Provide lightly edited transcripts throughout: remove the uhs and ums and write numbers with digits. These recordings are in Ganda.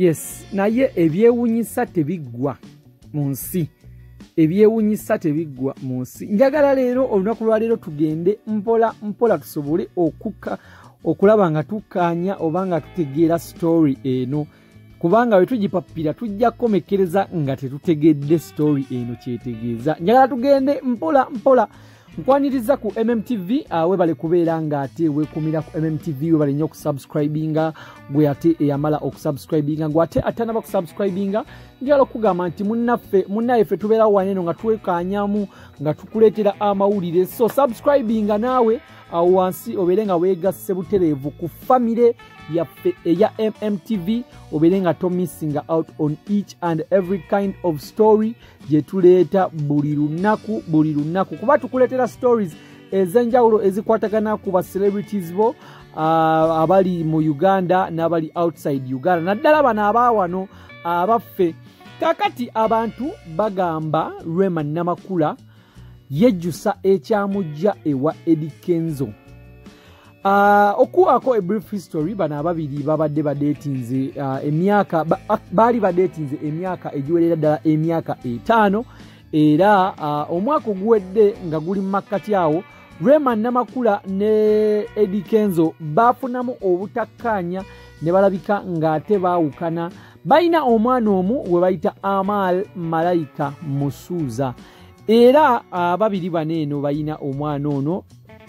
Yes, naye ebyewunyisa tebiggwa mu nsi. Ebyewunyisa tebiggwa mu nsi. Njagala leero olunaku lwa leero tugende mpola mpola tusobole okulaba nga tukkaanya oba nga tutegeera story eno. Kubanga bwe tugipapira tujja kukomekereza nga tetutegedde story eno kyetegeeza. Njagala tugende mpola mpola. Nkwaniriza ku MMTV webale kubeera nga ate weekumira ku MMTV webale nnyo okusubscribinga gwe ate eyamala okusubscribinga gwe ate atanaba okusubscribinga njagala okugamba nti munnaye ffe tubeera waneno nga twekaanyamu nga tukuleetera amawulire so subscribinga naawe awo wansi obeere nga weegasse butereevu ku famire yaffe eya MMTV obeere nga missing out on each and every kind of story gye tuleeta buli lunaku kuba tukuleetera stories ez'enjawulo ezikwatagana ku ba celebrities bo abali mu Uganda n'abali outside Uganda naddala bano abaawano abaffe kakati abantu bagamba Rema Namakula yejjusa ekyamujja ewa Eddie Kenzo. Okuwaako a brief history bano ababiri babadde badeetinze emyaka baali badeetinze emyaka egiwerera ddala emyaka 5 era omwaka oguwedde nga guli mu makkati awo Rema Namakula ne Eddie Kenzo baafunamu obutakkaanya ne balabika ng'ate baawukana balina omwana omu we bayita Amal Malayika Musuuza era babiri bano eno balina omwana ono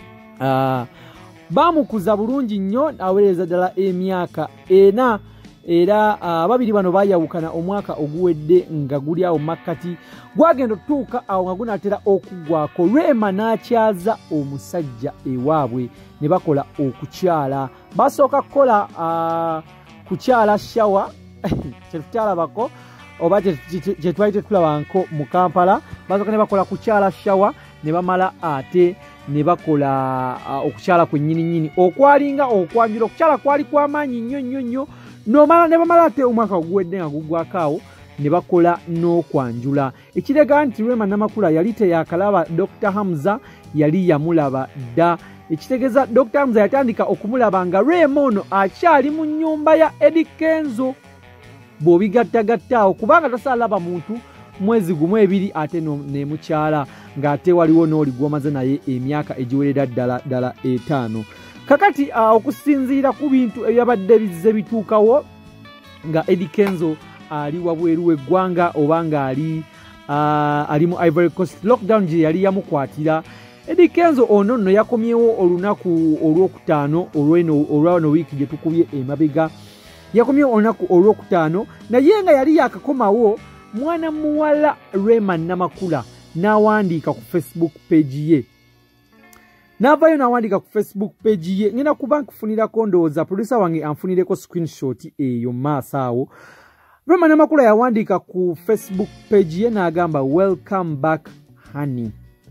bamukuza bulungi nnyo aweereza ddala emyaka 4 era babiri bano bayawukana omwaka oguwedde nga guli awo makkati gwagenda otutuuka awo nga gunaatera okuggwako Rema n'akyaza omusajja ewaabwe ne bakola okukyala basooka kukola kukyala shawa kyetukyalabako oba kyetwali tetulabanko mu Kampala basooka ne bakola kukyala shawa ne bamala ate ne bakola okukyala kwennyini okwalinga okwanjula okukyala kwali kw'amaanyi nnyo nomala ne bamala ate omwaka oguwedde nga guggwako awo ne bakola n'okwanjula ekirega nti Rema Namakula yali teyakalaba Dr. Hamza yali yamulaba dda ekitegeeza Dr. Hamza yatandika okumulaba nga Rema ono akyali mu nnyumba ya Eddie Kenzo bw'obigattagatta awo kubanga tasalaba muntu mwezi gumu ebiri ate nemukyala ng'ate waliwo n'oli gw'omaze naye emyaka egiwerera ddala 5 kakati okusinziira ku bintu ebyabadde bizze bituukawo nga Eddie Kenzo ali wabweru w'eggwanga oba nga ali mu Ivory Coast lockdown gye yali yamukwatira Eddie Kenzo ono nno yakomyewo olunaku olwokutaano olwano wiiki gye tukubye emabega yakomyewo olunaku olwokutaano naye nga yali yakakomawo mwana muwala Rema Namakula n'awandiika ku Facebook page ye n'avaayo n'awandiika ku Facebook page ye ngenda kuba nkufunirako ndowooza producer wange anfunireko screenshot eyo maaso awo Rema Namakula yawandiika ku Facebook page ye n'agamba welcome back honey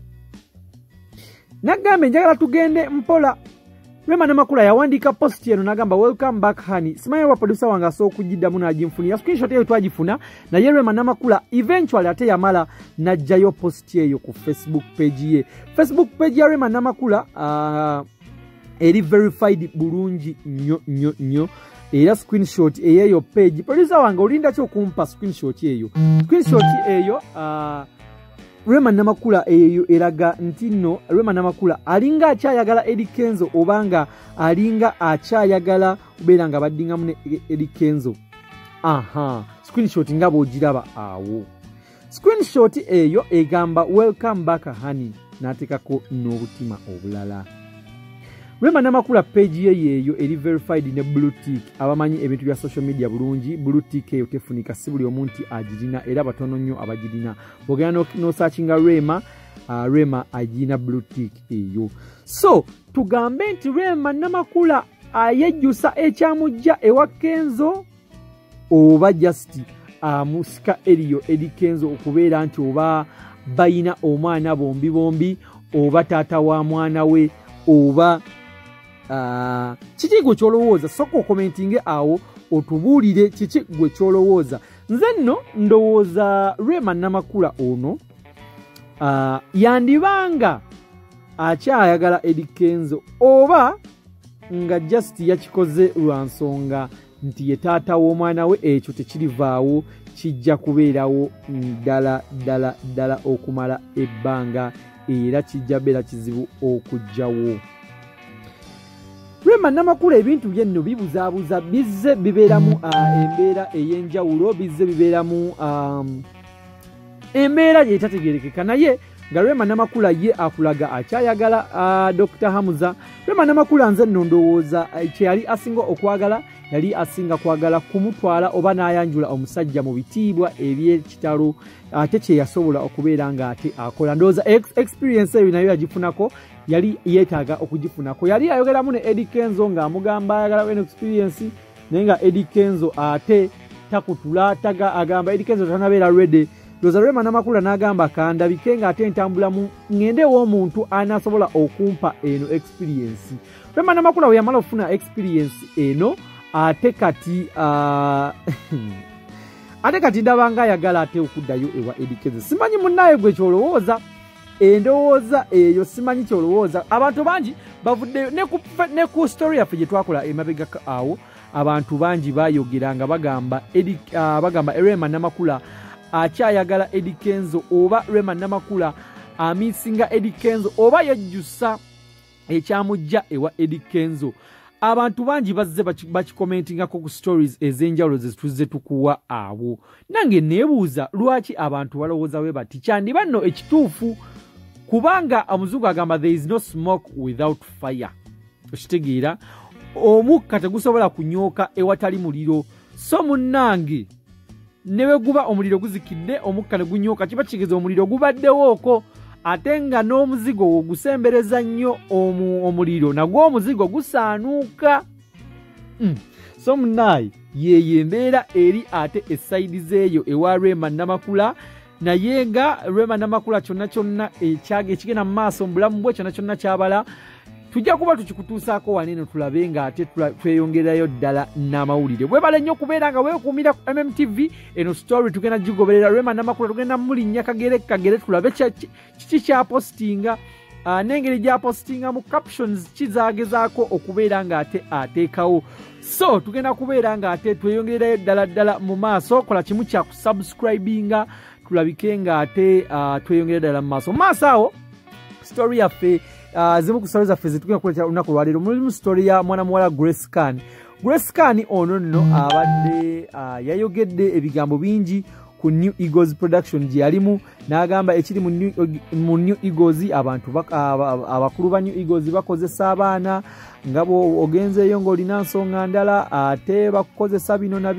n'agamba njagala tugende mpola Rema Namakula yawandiika post eno n'agamba welcome back honey simanyi wa producer wange asooka okugiddamu n'agimfunira screenshot eyo twagifuna naye Rema Namakula eventually ate yamala n'aggyayo post eyo ku Facebook page ye ya Rema Namakula eri verified bulungi nnyo era screenshot eyo page producer wange olinda ki okumpa screenshot eyo Rema Namakula eyo eraga nti nno Rema Namakula alinga akyayagala Eddie Kenzo obanga alinga akyayagala obeera nga baddingamu ne Eddie Kenzo screenshot nga bw'ogiraba awo screenshot eyo egamba welcome back honey n'ateekako n'obutima obulala Rema Namakula page ye eyo eri verified ne blue tick abamanyi ebintu bya social media bulungi blue tick eyo tefunika si buli omuntu agirina era batono nnyo abagirina bw'ogenda n'osearchinga Rema agirina blue tick eyo so tugambe nti Rema Namakula ayejjusa ekyamujja ewa Kenzo oba just amusika eriyo Eddie Kenzo okubeera nti oba bayina omwana bombi oba taata wa mwana we oba kiki gwe kyolowooza soka okomentinge awo otubuulire kiki gwe kyolowooza nze nno ndowooza Rema Namakula ono yandibanga akyayagala Eddie Kenzo oba nga just yakikoze lwa nsonga nti ye taata w'omwana we ekyo tekirivaawo kijja kubeerawo ddala okumala ebbanga era kijja beera kizibu okujjawo. Rema Namakula ebintu bye nno bibuzaabuza bizze bibeeramu embeera ey'enjawulo, bizze bibeeramu embeera gyetategerekeka naye nga Rema Namakula ye akulaga akyayagala Dr. Hamza. Rema Namakula nze nno ndowooza kye yali asinga okwagala yali asinga kwagala kumutwala oba n'ayanjula omusajja mu bitiibwa eby'ekitalo ate kye yasobola okubeera nga ate akola. Ndowooza experience eyo nayo yagifunako, yali yeetaaga okugifunako. Yali ayogeramu ne Eddie Kenzo ng'amugamba ayagala wena experience naye nga Eddie Kenzo ate takutula agamba Eddie Kenzo tanabeera ready. Ndowooza Rema Namakula n'agamba kandabike ng'ate ntambulamu ŋŋendewo omuntu anasobola okumpa eno experience. Rema Namakula we yamala okufuna experience eno ate kati ndaba ayagala ate okuddayo ewa Eddie Kenzo. Simanyi munnaye gwe kyolowooza, endowooza eyo simanyi kyolowooza. Abantu bangi bavuddeyo ne ku story yaffe gye twakola emabega awo, abantu bangi bayogera nga bagamba Rema Namakula akyayagala Eddie Kenzo oba Rema Namakula amisinga Eddie Kenzo oba yajjusa ekyamujja ewa Eddie Kenzo. Abantu bangi bazze bakikomentingako ku stories ez'enjawulo ze tukuwa awo. Nange neebuuza lwaki abantu balowooza bwe bati. Kyandiba nno ekituufu kubanga omuzungu agamba there is no smoke without fire. Okitegeera omukka tegusobola kunyooka ewatali muliro. So munnange ne bwe guba omuliro guzikidde omukka ne gunyooka kiba kigeza omuliro gubaddewooko ate nga n'omuzigo ogusembereza nnyo omuliro nagwo omuzigo gusaanuuka. So munnaye yeyo embeera eri ate esaidizi eyo ewa Rema Namakula naye nga Rema Namakula kyonna ekigenda mu maaso mu bulamu bwe kyonna kyabala tujja kuba tukikutuusaako waneeno tulabe nga ate tweyongerayo ddala n'amawulire. Webale nnyo okubeera nga weekuumira ku MMTV. Eno story tugenda gigoberera Rema Namakula, tugenda mulinnya kagere tulabe kiki kyapostinga n'engeri gyapostinga mu captions kizagezaako okubeera nga ate ateekawo. So tugenda kubeera nga ate tweyongerayo ddala mu maaso. Kola kimu kya kusubscribinga tulabike nga ate tweyongera ddala mu maaso awo. Story yaffe zimu ku stories zaffe zetugenda kuleeta olunaku lwaleero mulimu story ya mwana muwala Grace Khan. Grace Khan ono nno abadde yayogedde ebigambo bingi ku New Eagles production gye yalimu n'agamba ekiri mu New Eagles abakulu ba New Eagles bakozesa abaana nga ogenzeeyo ng'olina nsonga ndala ate bakukozesa bino na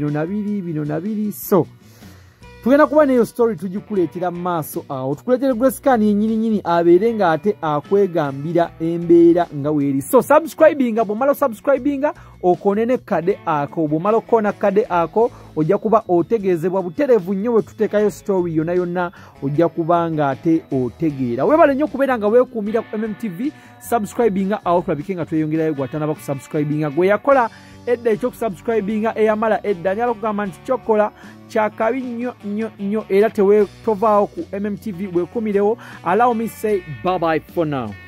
biri. So tugenda kuba neyo story tugikuleetera mu maaso awo tukuleetere Grace Khan yennyini abeere nga ate akwegambira embeera nga weeri. So subscribinga, bw'omala subscribinga okoonene kade ako, bw'omala okukoona kade ako ojja kuba otegeezebwa butereevu nnyo bwe tuteekayo story yonna ojja kuba nga ate otegeera. Weebale nnyo okubeera nga weekuumira ku MMTV. Subscribinga awo tulabike nga tweyongerayo gwatanaba ku subscribinga gwe yakola edda ekyokusubscribinga eyamala edda nyala okugamba nti kyokola kyakabi nnyo era tovaawo ku MMTV weekuumirewo. Allow me say bye bye for now.